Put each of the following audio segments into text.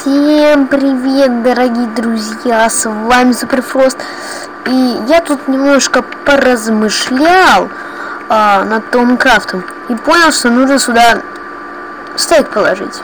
Всем привет, дорогие друзья, с вами Суперфрост. И я тут немножко поразмышлял над Томкрафтом и понял, что нужно сюда стейк положить.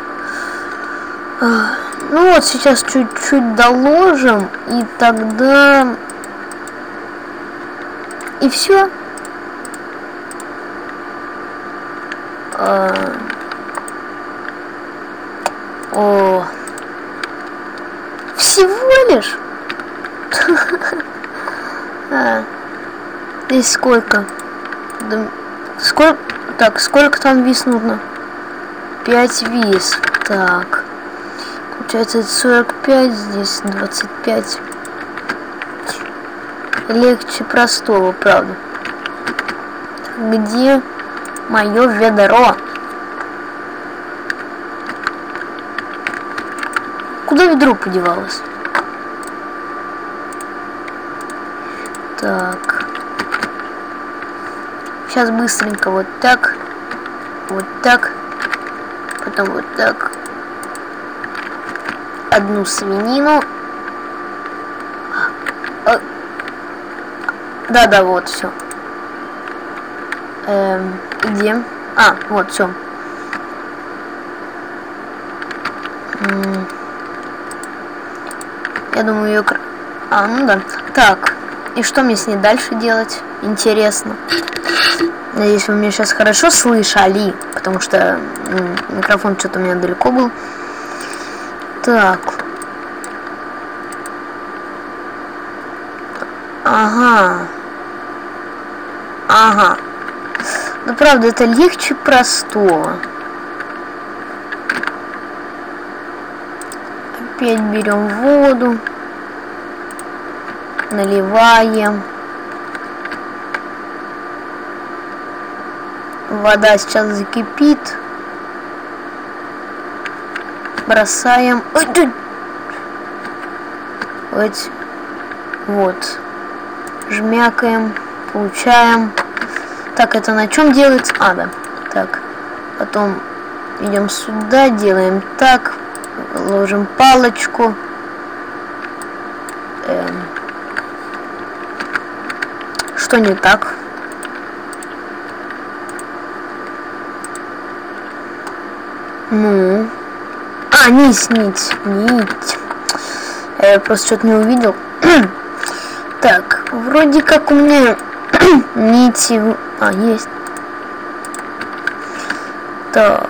Ну вот, сейчас чуть-чуть доложим, и тогда... И все. Всего лишь? Здесь сколько? Сколько? Так, сколько там виз нужно? 5 виз. Так. Получается, это 45, здесь 25. Легче простого, правда. Где мое ведро? Куда ведро подевалось? Так. Сейчас быстренько вот так. Вот так. Потом вот так. Одну свинину. Да, вот, все. Где? Вот, все. Я думаю, ее... ну да. Так, и что мне с ней дальше делать? Интересно. Надеюсь, вы меня сейчас хорошо слышали, потому что микрофон что-то у меня далеко был. Так. Ага. Ну, правда, это легче простого. Опять берем воду, наливаем. Вода сейчас закипит. Бросаем. Вот. Жмякаем. Получаем. Так, это на чем делается? Да. Так. Потом идем сюда, делаем так. Ложим палочку. Что не так? Ну. Нить. Я просто что-то не увидел. Так, вроде как у меня нити... есть. Так.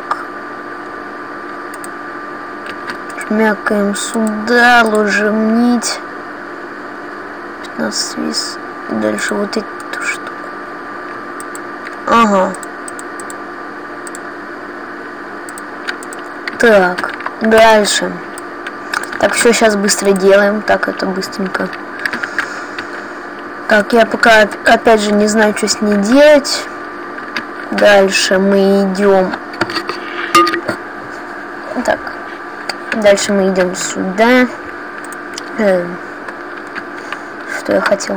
Жмякаем сюда, ложим нить. 15 виз. Дальше вот эту штуку. Так, дальше. Так, все сейчас быстро делаем. Так, это быстренько. Так, я пока опять же не знаю, что с ней делать. Дальше мы идем. Так. Дальше мы идем сюда. Что я хотел?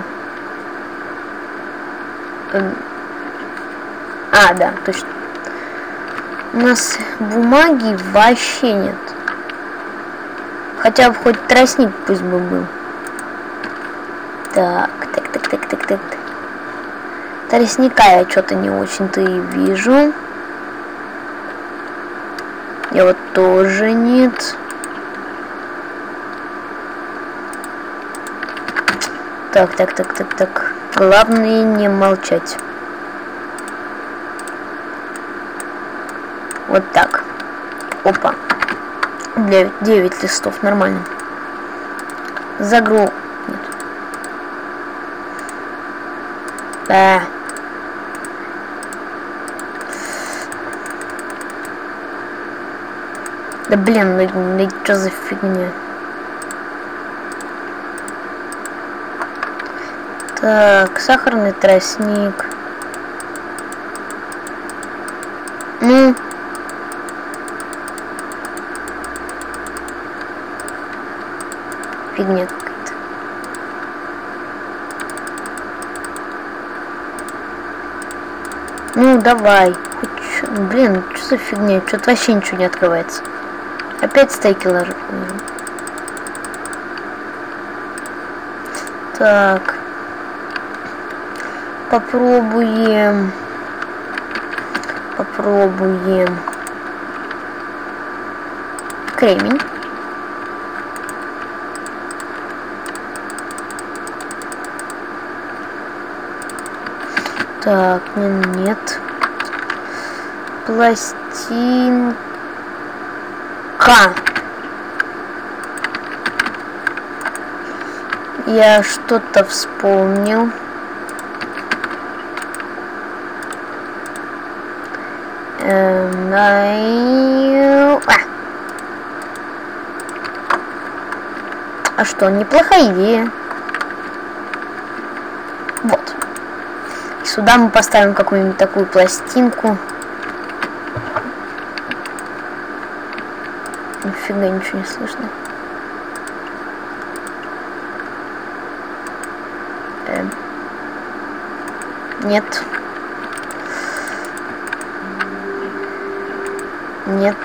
Да, точно. У нас бумаги вообще нет. Хотя бы хоть тростник пусть бы был. Так. Тростника я что-то не очень-то и вижу. Я вот тоже нет. Так. Главное не молчать. Вот так. Опа. 9 листов, нормально. Загру. Да. Да блин, ну что за фигня? Так, сахарный тростник. Ну. Фигня какая-то. Ну, давай. Блин, что за фигня? Что-то вообще ничего не открывается. Опять стейки ложу. Так. Попробуем. Кремень. Так, нет. Пластинка. Я что-то вспомнил. А что, неплохая идея. Вот. И сюда мы поставим какую-нибудь такую пластинку. Нифига ничего не слышно. Нет. Нет.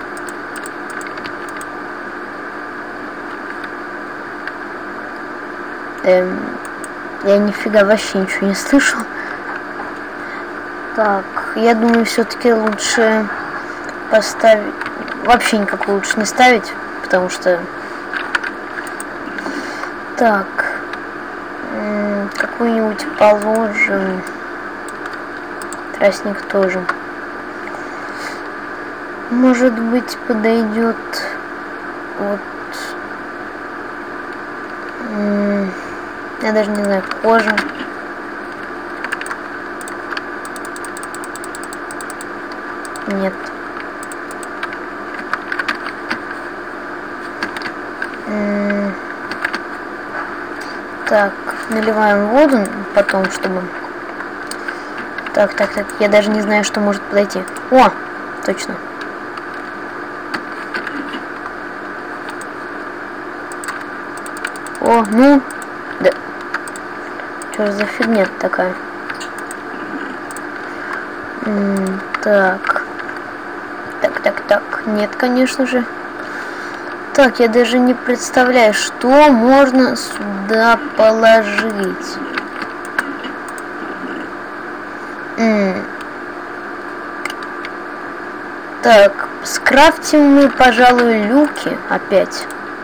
Я нифига вообще ничего не слышу. Так, я думаю, все-таки лучше поставить... Вообще никакую лучше не ставить, потому что... Так. Какую-нибудь положим. Тростник тоже. Может быть, подойдет вот... Я даже не знаю, кожа. Нет. Так, наливаем воду потом, чтобы... Так, я даже не знаю, что может подойти. О, точно. О, ну, да. Что за фигня такая? Так. Нет, конечно же. Так, я даже не представляю, что можно сюда положить. Так, скрафтим мы, пожалуй, люки опять.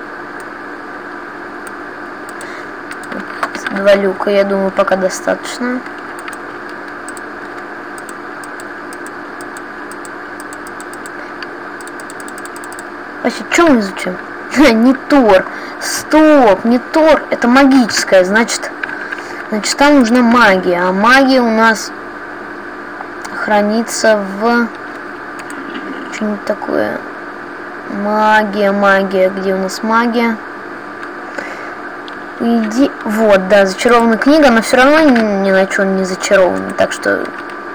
2 люка, я думаю, пока достаточно. Вообще, что мы изучим? Не Тор. Стоп, не Тор. Это магическое, значит там нужна магия. А магия у нас хранится в... Что-нибудь такое. Магия. Где у нас магия? Иди. Вот, да, зачарованная книга, но все равно ни на чем не зачарована. Так что...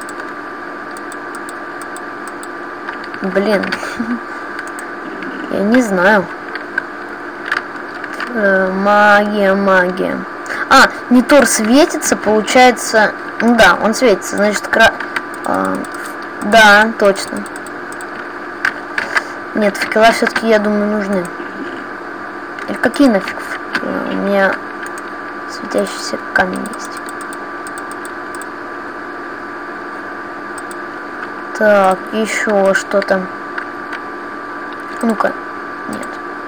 Блин. Я не знаю. Магия. А, не Тор светится, получается... Да, он светится, значит, да, точно. Нет, факела все-таки, я думаю, нужны. Или какие нафиг факела? У меня светящийся камень есть. Так, еще что-то. Ну-ка, нет.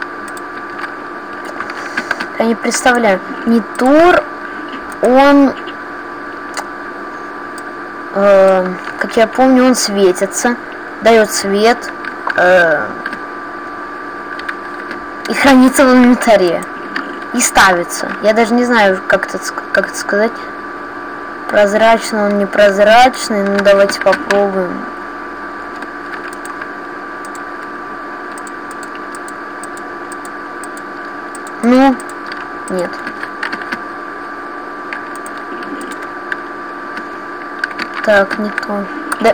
Я не представляю. Не Тор, он, как я помню, он светится, дает свет и хранится в инвентаре. И ставится. Я даже не знаю, как это сказать. Прозрачный он, непрозрачный. Ну, давайте попробуем. Ну, нет. Так, не то. Да.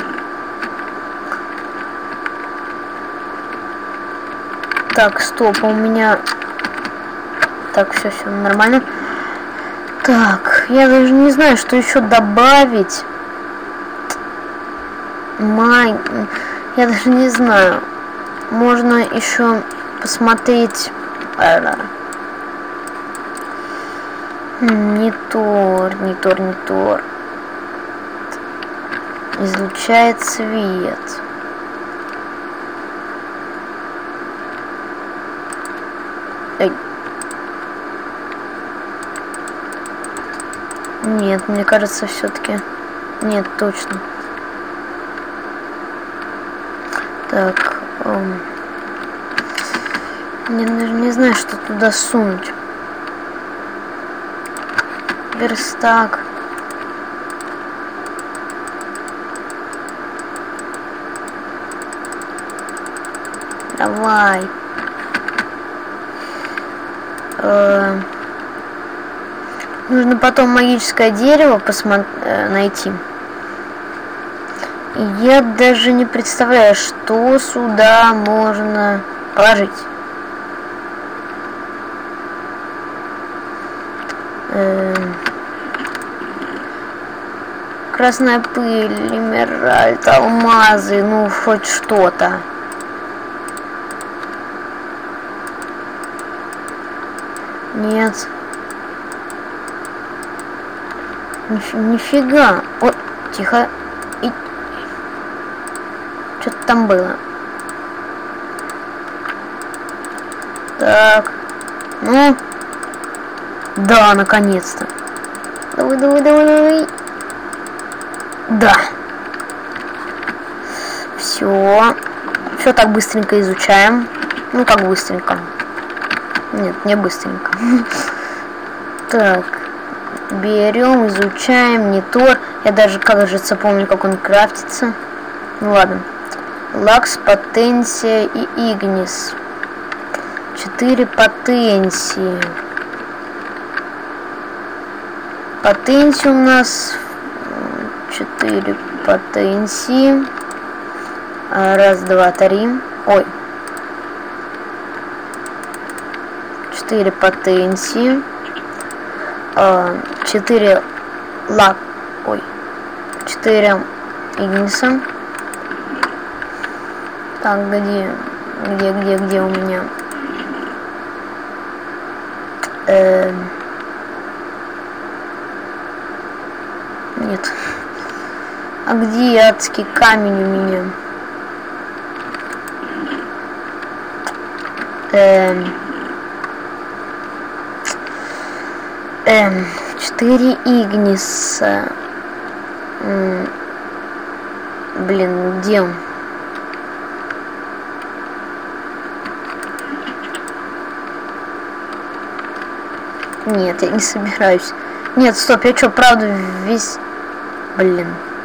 Так, стоп, у меня... Так, все нормально. Так, я даже не знаю, что еще добавить. Я даже не знаю. можно еще посмотреть. Не тор. Излучает свет. Эй. Нет, мне кажется, все-таки. Нет, точно. Так. Я даже не знаю, что туда сунуть. Верстак. Давай. Нужно потом магическое дерево найти. И я даже не представляю, что сюда можно положить. Красная пыль, эмеральд, алмазы, ну хоть что-то. Нет. Нифига. О, тихо. Что-то там было. Так. Ну. Да, наконец-то. Давай. Да. Все так быстренько изучаем. Ну, как быстренько. Нет, не быстренько. Так. Берем, изучаем, не тор. Я даже, кажется, помню, как он крафтится. Ну ладно. Лакс, потенция и игнис. 4 потенции. Потенции у нас 4 потенции. 1, 2, 3. Ой. 4 потенции. 4 лак. Ой. 4 игниса. Так, где у меня? Нет. А где адский камень у меня? 4 игниса. Блин, где он? Нет, я не собираюсь. Нет, стоп, я что, правда весь... Блин.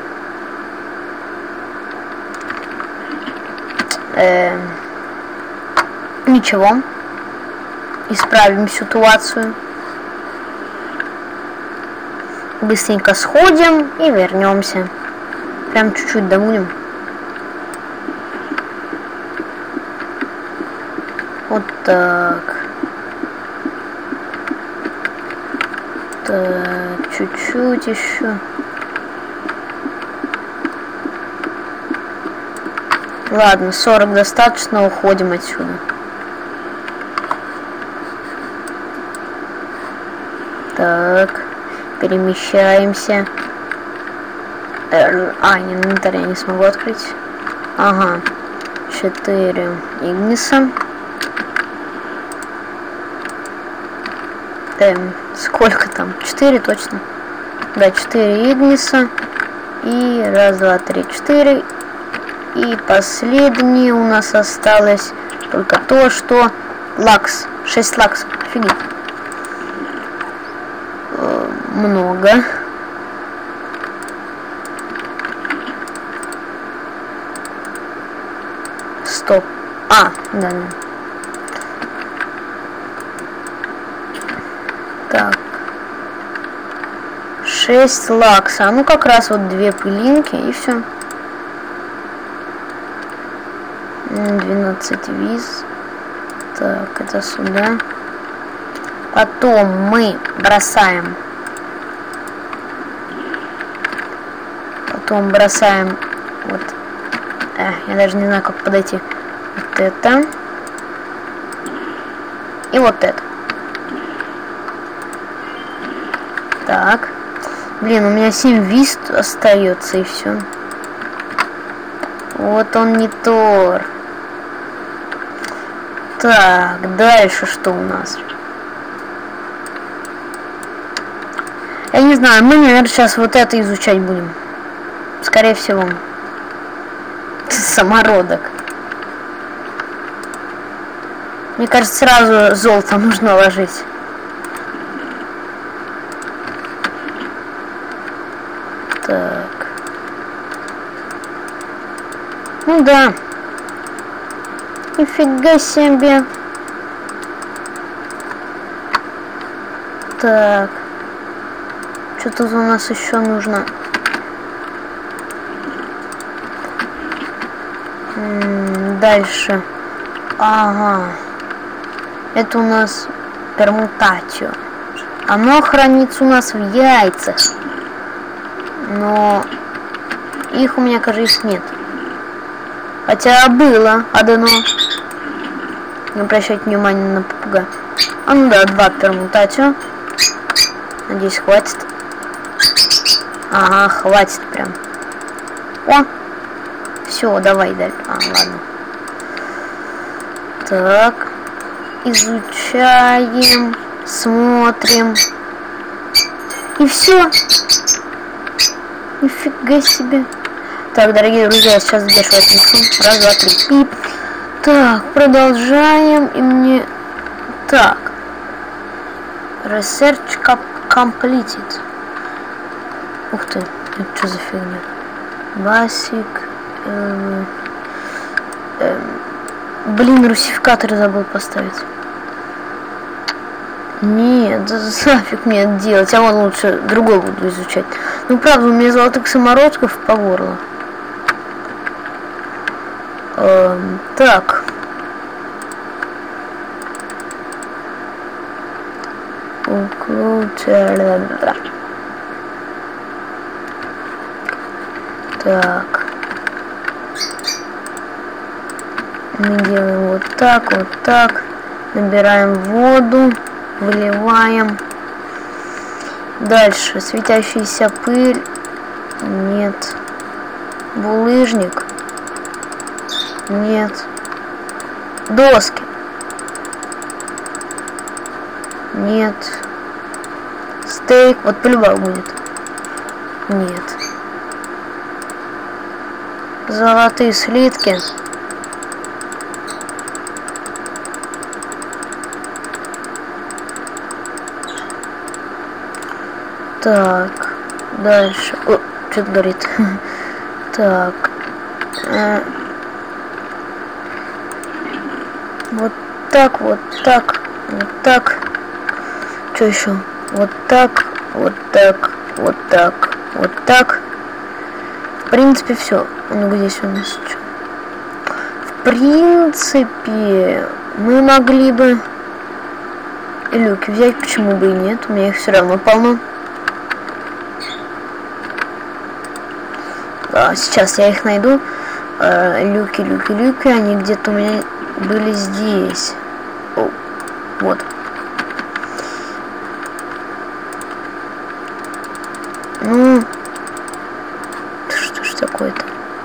Ничего. Исправим ситуацию. Быстренько сходим и вернемся. Прям чуть-чуть добудем. Вот так. Так, чуть-чуть еще. Ладно, 40 достаточно, уходим отсюда. Так, перемещаемся. Инвентарь я не смогу открыть. Ага, 4 игниса. Сколько там? 4 точно. Да, 4 игниса. И 1, 2, 3, 4. И последнее у нас осталось только то, что лакс. 6 лакс. Офигеть. Много. Стоп. Да. Так. 6 лакса. Ну, как раз вот 2 пылинки и все. 12 виз. Так, это сюда. Потом мы бросаем. Вот. Я даже не знаю, как подойти. Вот это. И вот это. Так. Блин, у меня 7 вист остается и все. Вот он не Тор. Так, дальше что у нас? Я не знаю, мы, наверное, сейчас вот это изучать будем. Скорее всего. Самородок. Мне кажется, сразу золото нужно ложить. Так. Ну да. Нифига себе. Так. Что тут у нас еще нужно? Дальше. Ага. Это у нас пермутатио. Оно хранится у нас в яйцах. Но их у меня, кажется, нет. Хотя было одно. Не обращайте внимания на попугая. А ну да, 2 пермутатио. Надеюсь, хватит. Ага, хватит прям. О! Все, давай дальше. А, ладно. Так. Изучаем. Смотрим. И все. Нифига себе. Так, дорогие друзья, я сейчас где отнесу. Раз, два, три. Пип. Так, продолжаем. И мне... Так. Research completed. Ух ты. Это что за фигня? Basic. Блин, русификатор забыл поставить. Нет, нафиг мне это делать. А вон лучше другой буду изучать. Ну, правда, у меня золотых самородков по горло. Так. Так. Мы делаем вот так, вот так. Набираем воду. Выливаем. Дальше. Светящаяся пыль. Нет. Булыжник. Нет. Доски. Нет. Стейк. Вот по-любому будет. Нет. Золотые слитки. Так, дальше. О, что-то горит. Так. Вот так, вот так, вот так. Что еще? Вот так, вот так, вот так, вот так. В принципе, все. Ну, здесь у нас что? В принципе, мы могли бы и люки взять, почему бы и нет. У меня их все равно полно. Сейчас я их найду. Люки, они где-то у меня были здесь. О, вот. Ну, что ж такое-то?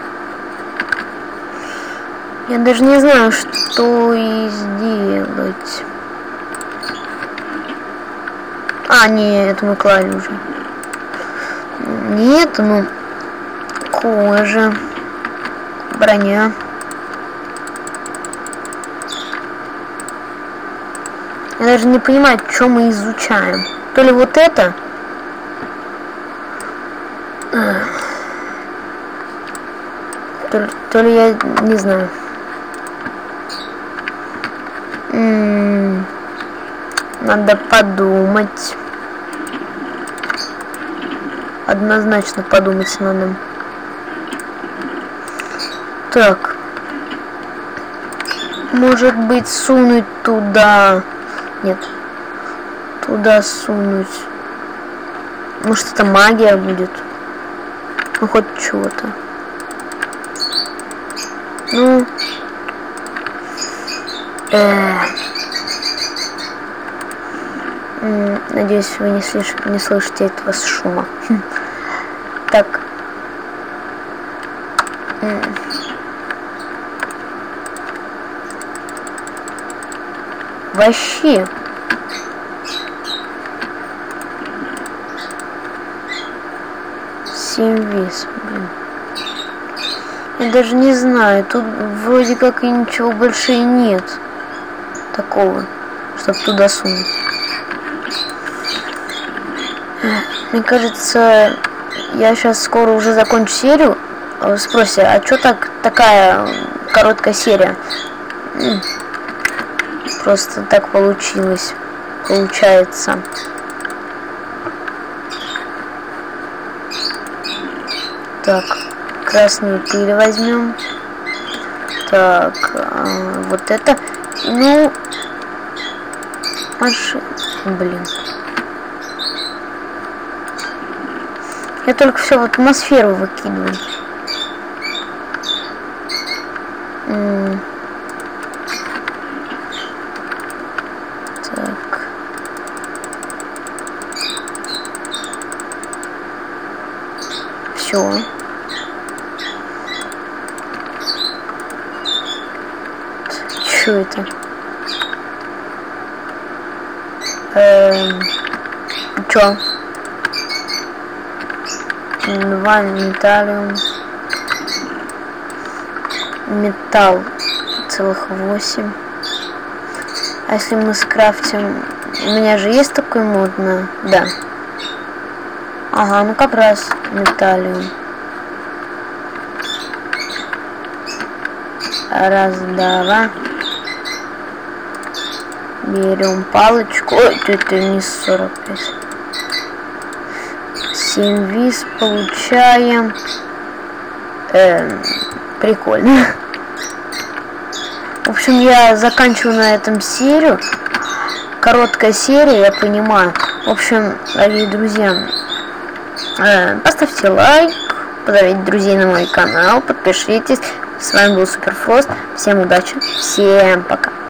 Я даже не знаю, что и сделать. А, нет, это мы клали уже. Нет, ну... Кожа, броня. Я даже не понимаю, что мы изучаем. То ли вот это, то ли я не знаю. Надо подумать. Однозначно подумать надо. Так. Может быть, сунуть туда. Нет. Туда сунуть. Может, это магия будет. Ну, хоть чего-то. Ну. Надеюсь, вы не слышите этого шума. Так. Вообще. Вес, блин. Я даже не знаю, тут вроде как и ничего больше и нет такого, чтобы туда сунуть. Мне кажется, я сейчас скоро уже закончу серию. Вы спросите, а что такая короткая серия? Просто так получилось. Получается. Так, красную пыль возьмем. Так, вот это. Ну, машина. Блин. Я только все в атмосферу выкидываю. Так. Все. Что это? Чё? 2 металлиум. Металл целых 8. А если мы скрафтим... У меня же есть такой мод на... Да. Ага, ну как раз металлиум. Раз, два. Берем палочку. Ой, это не 45. 7 виз получаем. Прикольно. В общем, я заканчиваю на этом серию. Короткая серия, я понимаю. В общем, дорогие друзья, поставьте лайк, позовите друзей на мой канал, подпишитесь. С вами был Суперфрост. Всем удачи, всем пока.